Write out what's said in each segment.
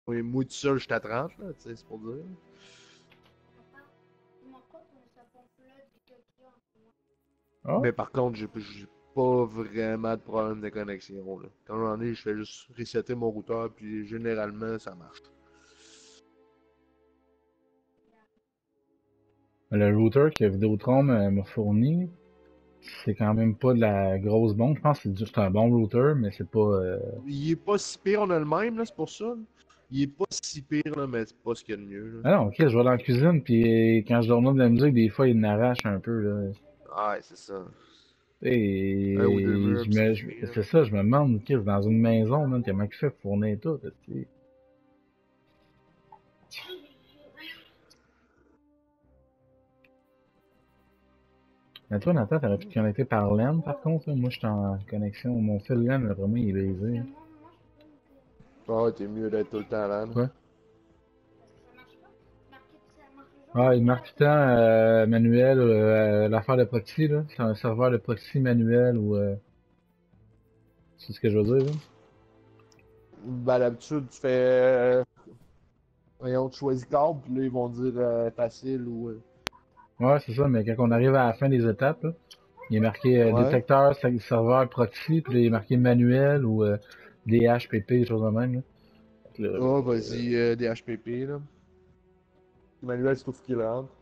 Oui, moi tout seul, je suis à 30, là, tu sais, c'est pour dire. Ah, Mais par contre, j'ai pas vraiment de problème de connexion, là. Quand j'en ai, je fais juste resetter mon routeur, puis généralement, ça marche. le router que Vidéotron m'a fourni, c'est quand même pas de la grosse bombe. Je pense que c'est juste un bon router, mais c'est pas. Il est pas si pire, on a le même, là, c'est pour ça. Là. Il est pas si pire, là, mais c'est pas ce qu'il y a de mieux, là. Ah non, ok, je vais dans la cuisine, puis quand je download de la musique, des fois, il m'arrache un peu, là. Ah, ouais, c'est ça. Un ou deux Et murs, puis c'est fini, là. c'est ça, je me demande, qu'est-ce dans une maison, man, comment il fait pour fournir tout, tu sais. Mais toi, Nathan, t'aurais pu te connecter par LAN, par contre, là. Moi, je suis en connexion. Mon fil LAN, là, vraiment, il est baisé. Ah, ouais, t'es mieux d'être tout le temps là, là. Quoi? Ah, il marque tout le temps manuel, l'affaire de proxy, là. C'est un serveur de proxy manuel ou. C'est ce que je veux dire, là? Ben, d'habitude, tu fais. Voyons, tu choisis câble, puis là, ils vont dire facile ou. Ouais, c'est ça, mais quand on arrive à la fin des étapes, là, il est marqué Ouais. détecteur, serveur proxy, puis là, il est marqué manuel ou DHPP, des choses de même, là. Fait que là, Ah, vas-y, DHPP, là. Emmanuel, c'est tout ce qu'il rentre.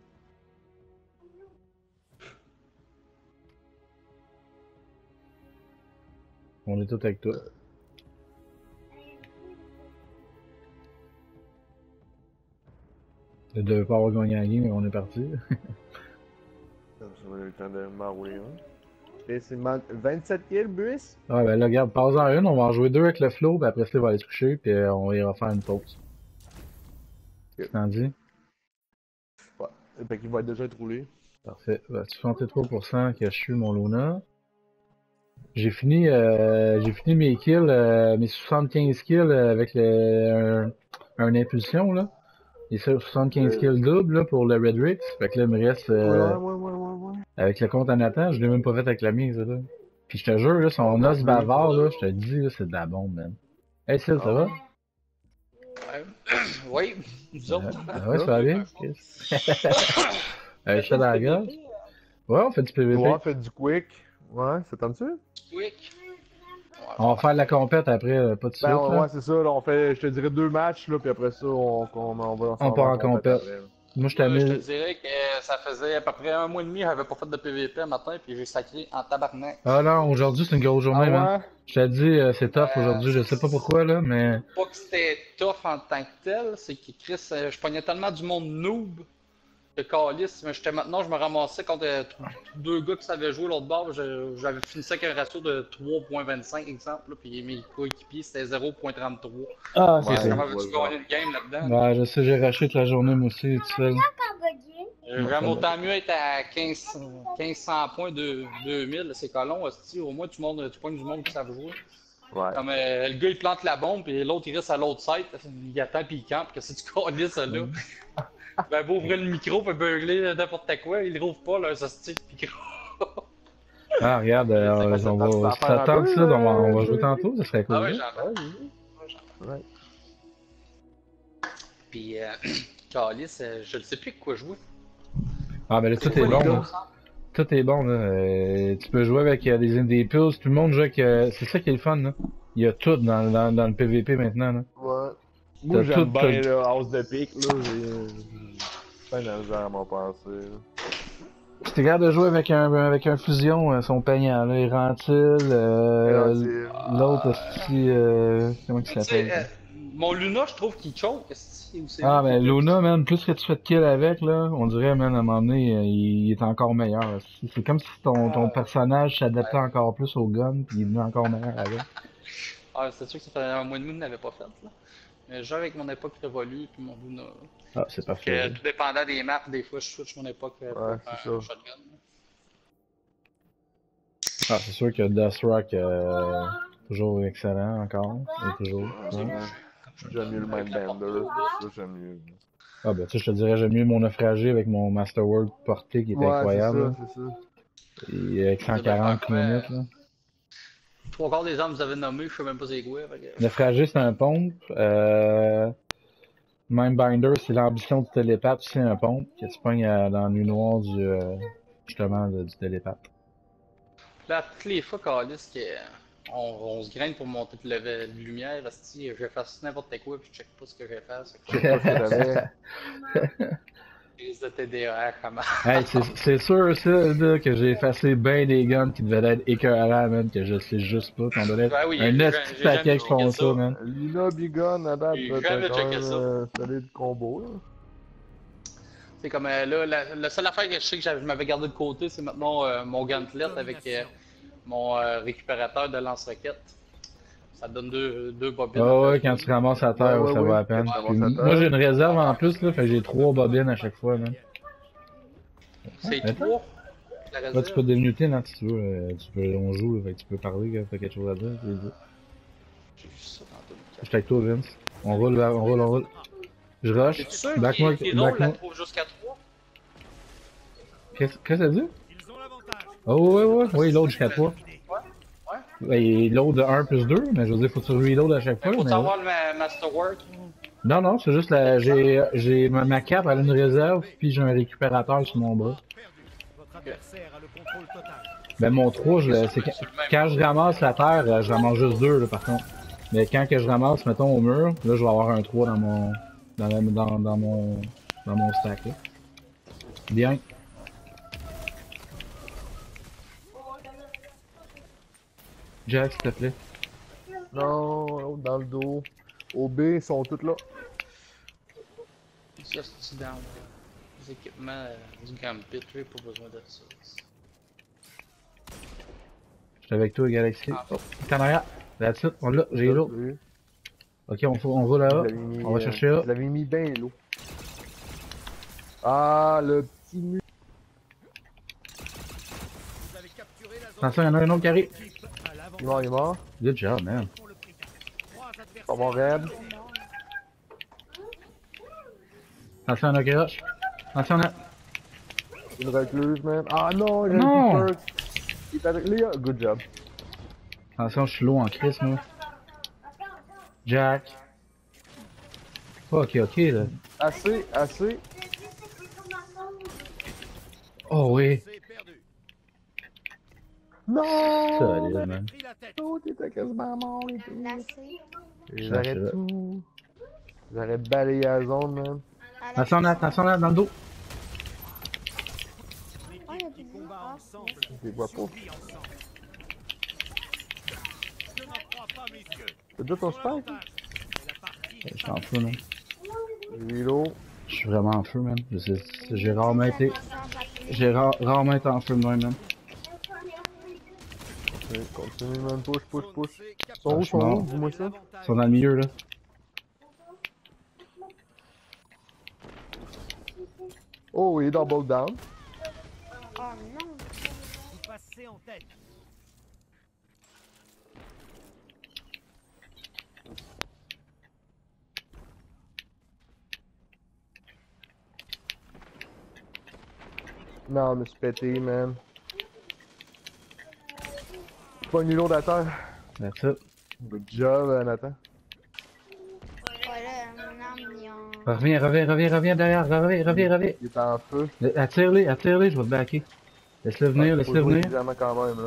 on est tout avec tout. Je devais pas avoir gagné la game, mais on est parti. Comme ça, on a eu le temps de m'enrouler un. Et c'est 27 kills, Buis? Ah ben là, regarde, passe en une, on va en jouer deux avec le flow, puis après ça, il va aller se coucher, puis on ira faire une pause. Ok. Tu t'en dis? Ouais. Fait qu'il va déjà être roulé. Parfait. Ben, 63% que je suis mon Luna. J'ai fini mes kills, mes 75 kills avec un impulsion, là. Et ça, 75 kills double, là, pour le Redrix. Fait que là, il me reste, Ouais. avec le compte en Nathan, je l'ai même pas fait avec la mise, là. Puis je te jure, là, On son a os vu. bavard, là, je te dis, là, c'est de la bombe, man. Hey, Sil, ça Ah va? ouais. Ouais. Oui, nous autres. Ah ouais, ça Hein? va bien? Chris? Faites Chat du dans la gorge? PVP, Ouais, on fait du PVP. Ouais, fait du quick. Ouais, ça tente-tu? quick. Ouais, On va faire la compète après, pas de Ben suite, ouais, là. c'est ça, là, on fait, je te dirais 2 matchs, là, puis après ça, on va On s'en va part en en compète compète. après. Là. Moi, je Moi, je te t'amuse. dirais que ça faisait à peu près un mois et demi que j'avais pas fait de PVP un matin, puis j'ai sacré en tabarnak. Ah non, aujourd'hui, c'est une grosse Ah journée, man. ouais? Je t'ai dit, c'est tough aujourd'hui, je sais pas pourquoi, là, mais... Pas que c'était tough en tant que tel, c'est que Chris, je pognais tellement du monde noob que Calis, mais maintenant je me ramassais contre deux gars qui savaient jouer l'autre bord, j'avais fini ça avec un ratio de 3.25 exemple, là, puis mes coéquipiers c'était 0.33. Ah, c'est Ouais, ça. Comment je vois veux-tu le genre. gagner une game là-dedans? Ouais, je sais, j'ai raché toute la journée, moi aussi, tout seul. Ouais, ça J'aime va. autant mieux être à 1500 points de 2000, c'est colon, hostie. Au moins, tu pognes du monde qui savent jouer. Ouais. Comme le gars, il plante la bombe, puis l'autre, il reste à l'autre side. Il attend, puis il campe. Qu'est-ce que tu colles ça là? Ben, beau ouvrir le micro, puis beugler n'importe quoi. Il rouvre pas, là, ça se tire de micro. Ah, regarde, Ouais, on ça tente va... d'en Si faire un t'attends peu, ça, on va jouer Buis? tantôt, ça serait Ah cool, ouais, là. j'en ai. Ouais, oui. Ouais. Puis, Calice, je ne sais plus avec quoi jouer. Ah, ben là, C'est tout est quoi les bon, gars, là. Tout est bon, là. Tu peux jouer avec des Indie Pills, tout le monde joue avec... c'est ça qui est le fun, là. Il y a tout dans le PVP maintenant, là. Ouais. Moi, T'as tout, j'aime bien, là, House de pique, là. J'ai pas de misère à m'en passer, là. Si t'es capable de jouer avec un fusion, son peignant, là, Erantil, Garantir. l'autre, comment il Tu sais, s'appelle? mon Luna, je trouve qu'il choke, ou c'est Ah, moi qui est ben, débile. Luna, man, plus que tu fais de kills avec, là, on dirait, man, à un moment donné, il est encore meilleur. C'est comme si ton personnage s'adaptait encore plus au gun, puis il est devenu encore meilleur avec. Ah, c'est sûr que ça fait un mois et demi que je n'avais pas fait, là. Mais je joue avec mon époque révolue puis mon Luna. Ah, c'est Sauf parfait, que là. tout dépendant des maps, des fois je switch mon époque Ouais, pour c'est un ça. shotgun. Ah, c'est sûr que Death Rock, toujours excellent, encore, et toujours. Ouais. J'aime mieux le Mindbender, c'est ça, j'aime mieux. Ah, ben, tu sais, je te dirais, j'aime mieux mon naufragé avec mon Masterwork porté qui est Ouais, c'est incroyable, ça, là. c'est ça. Et avec Ça veut faire 140 quoi? minutes, là. trois quarts des armes que vous avez nommées, je sais même pas c'est quoi. Fait que... Le fragile, c'est un pompe. Mindbinder, c'est l'ambition du télépathe, c'est un pompe qui se pogne dans le noir du, justement, du télépathe. Là, toutes les fois, Calis, on se graine pour monter de level de lumière, si je fasse n'importe quoi puis je check pas ce que je vais faire. Je sais pas ce que t'avais. Crise de TDR, comment? Hey, c'est sûr, ça, là, que j'ai effacé ben des guns qui devaient être écœurants, man, que je sais juste pas. Qu'on devait être Ben oui, un j'ai esti jamais paquet qui checké font ça. ça, man. Lina Bigon, à date, J'ai t'as jamais quand checké même ça. solide combo, là. C'est comme là, la seule affaire que je sais que je m'avais gardé de côté, c'est maintenant mon gauntlet avec mon récupérateur de lance-roquette. Ça donne deux bobines. Ah en ouais, fait. quand tu ramasses à terre, Ouais, ça ouais, va à ouais. peine. Quand tu Puis ramasses à terre. moi, j'ai une réserve en plus, là, fait que j'ai 3 bobines à chaque fois, man. C'est Attends. 3. La Là, réserve. tu peux démuter, là, si tu veux. On joue, là, fait que tu peux parler, quand t'as quelque chose à dire. J'ai vu ça tantôt. Je suis avec toi, Vince. On roule, là, on roule, on roule. Je rush. C'est sûr Back-moi, qu'il est drôle, la back-moi. trouve jusqu'à 3. Qu'est-ce que ça dit? Oh, ouais, il load jusqu'à 3. Ben, il load de 1 plus 2, mais je veux dire, faut que tu reload à chaque fois. Faut mais- savoir le Masterwork. Non, c'est juste la, j'ai ma cape, elle a une réserve, puis j'ai un récupérateur sur mon bras. Ben, mon 3, c'est quand je ramasse la terre, je ramasse juste 2, là, par contre. Mais quand que je ramasse, mettons, au mur, là, je vais avoir un 3 dans mon, dans mon stack, là. Bien. Jack, s'il te plaît. Non, l'autre dans le dos. Au B, ils sont tous là. Ça, c'est dans les équipements du Gambit, j'ai pas besoin de ça. Je suis avec toi, Galaxy. Oh, t'es en arrière. That's it, on l'a, j'ai l'autre. Oui. Ok, on va là-bas. Je l'avais mis, On va chercher là. Je l'avais mis bien l'eau. Ah, le petit mu. Attention, il y en a un autre qui arrive. Il est mort, il est mort. Good job, man. Pas mon raid. Attention, il y en a qui rush. Attention, là. Une recluse, man. Ah non, il a Non. un petit perk. Il est avec Léa. Good job. Attention, je suis low en crise, moi. Jack. Ok, là. Assez. Oh oui. Non! Solide, man. Oh, t'étais quasiment mort et tout. Lacé. J'arrête tout. J'arrête de balayer la zone, man. Attention, là, dans le dos. Oh, il y a plus de vie. Ah, Je les vois pas. C'est déjà ton spike? Je suis en feu, man. Reload. Je suis vraiment en feu, man. J'ai rarement été. J'ai rarement été en feu de même, man. Ok, continue, man. Push. Ils sont où? Dis-moi ça. Ils sont dans le milieu, là. Oh, il est double down. Oh non. Non, mais c'est pété, man. Pas nul l'autre à terre. That's it. Good job, Nathan. Voilà, mon arme, il en... Reviens derrière, reviens. Il est en feu. Attire-les, je vais te backer. Laisse-le venir, Faut jouer venir. évidemment quand même, là.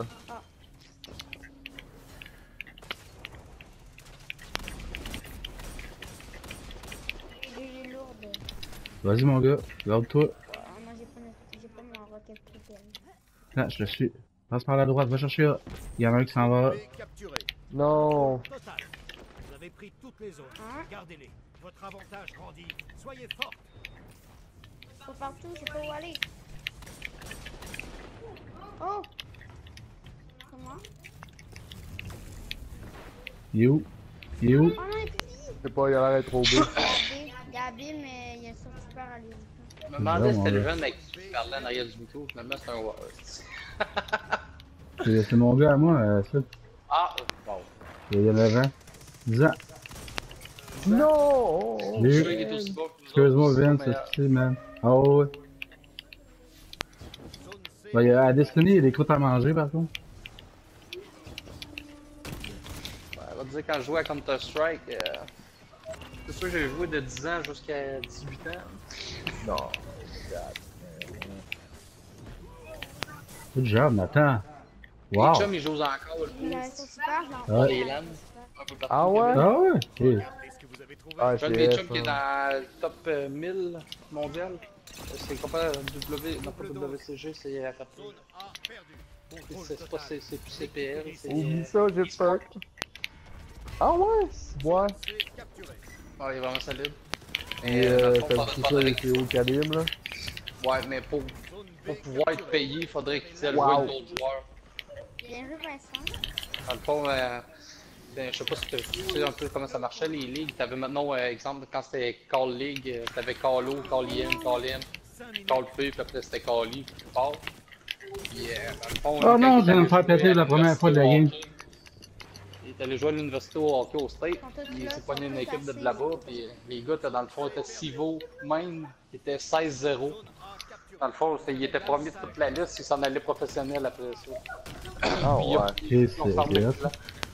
Il est lourde. Vas-y, mon gars, garde-toi. Moi, j'ai pas mon rocket propel. Là, je le suis. Passe par la droite, va chercher là. Il y en a un qui s'en va. Non. Vous avez pris toutes les zones. Hein? Gardez-les. Votre avantage grandit. Soyez forts. Faut partout, je sais pas où aller. Oh! Comment? You. Oh non, il est plus vite! Je sais pas, il a l'air d'être trop beau. Il y a B, mais il y a sur super à lui. Je me demandais si Vraiment, c'était le là. jeune avec qui parlait en arrière du micro, finalement c'est un War. C'est mon gars à moi, ça. Ah, bon. Il y a 9 ans. 10 ans. Non! Je Lui. suis qu'il est aussi bon que nous Excuse-moi, autres, Vince, mais, c'est man. Oh, ouais. Zone C. Ben, à Destiny, il y a des croûtes à manger, par contre. dire, quand je jouais à Counter-Strike, c'est sûr que j'ai joué de 10 ans jusqu'à 18 ans. Non. Good job, Nathan. Les Wow. chums, ils jouent encore le Il a plus. son super, genre. Ouais. Les LAN. Un peu partout Ah au ouais? Québec. Ah ouais? Ok. Qu'est-ce que vous avez trouvé? Ah, J'ai un de mes TF, chums qui est dans le top 1000 mondial. C'est pas W, non pas WCG, c'est RAP. Zone A perdue. Contrôle C'est pas total. c'est plus CPL, c'est. Oublie ça, j'ai peur. Ah ouais? Ouais. C'est capturé. Ah, il est vraiment solide. Et dans le fond, t'as faudrait dit ça avec les hauts calibres, là? Ouais, mais pour Zone B pouvoir être capturée. payé, il faudrait qu'il ait le Wow. jouer d'autres joueurs. Bien joué, Vincent. Dans le fond, ben, je sais pas si tu sais un peu comment ça marchait les ligues. T'avais maintenant, exemple, quand c'était Call League, t'avais Call O, Call IM, Call M, 5 minutes. Call P, puis après c'était Call I, plus fort. Puis, dans le fond, Oh lui, non, quand je viens de me il faire allait jouer péter à la première fois de la l'université game. au hockey, il est allé jouer à l'université au hockey au State, Quand toi, tu puis il l'as, s'est tu pogné une peux équipe de passer. là-bas, puis les gars, dans le fond, étaient Civo, même, qui était 16-0. Zone A capturée. Dans le fond, il était premier de toute la liste, il s'en allait professionnel après ça. Ah Puis, ouais. Ok, ils ont fermé c'est le hot. plan.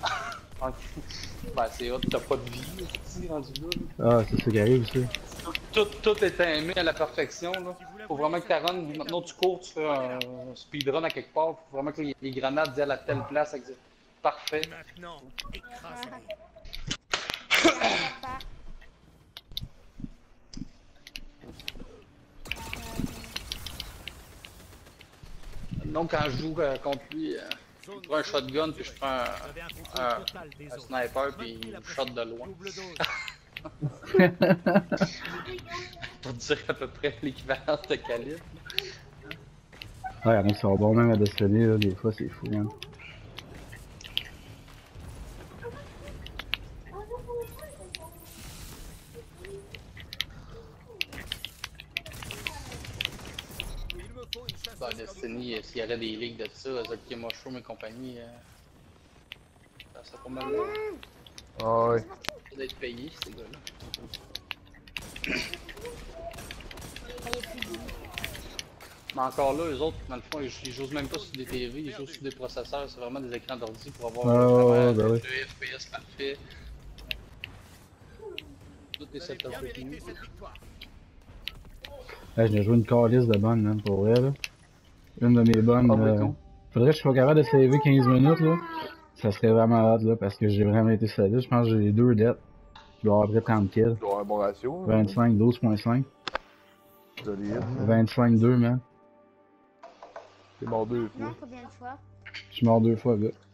Ben, c'est hot, t'as pas de vie, c'est rendu là. Ah, c'est ça qui arrive aussi. Tout est aimé à la perfection, là. Faut vraiment que ta run, maintenant tu cours, tu fais un speedrun à quelque part, faut vraiment que les grenades aillent à telle place, parfait. Maintenant, écrasez-les. Papa. Donc quand je joue contre lui, je prends un shotgun puis je prends Vous avez un contrôle total des un zones. sniper puis Maintenez la je shot de pression. loin. Double dose. Pour dire à peu près l'équivalent de calibre. Ouais, y'en a qui sont bons même à Destiny, là, des fois, c'est fou, hein. Il me faut une chasseuse Dans comme Destiny, s'il y aurait des ligues de ça, Zaki Mushroom et compagnie, ça serait pas mal Ah ouais. d'être payé, ces gars-là. Mais encore là, eux autres, dans le fond, ils jouent même pas sur des TV, ils jouent sur des processeurs, c'est vraiment des écrans d'ordi pour avoir ouais, vraiment bah ouais. 2 FPS parfait. Tout est vous avez setup bien avec nous. mérité cette victoire. Ouais, je l'ai joué une calice de bonne, man, pour vrai, là. Une de mes bonnes. Ah, mais tout. Faudrait que je sois capable de saver 15 minutes, là. Ça serait vraiment hot, là, parce que j'ai vraiment été solide. Je pense que j'ai 2 dettes. Je dois avoir à peu près 30 kills. Tu dois avoir un bon ratio. hein. 25, 12.5. Solide. 25, 2, man. T'es mort deux fois. Non, combien de fois? Je suis mort 2 fois, gars.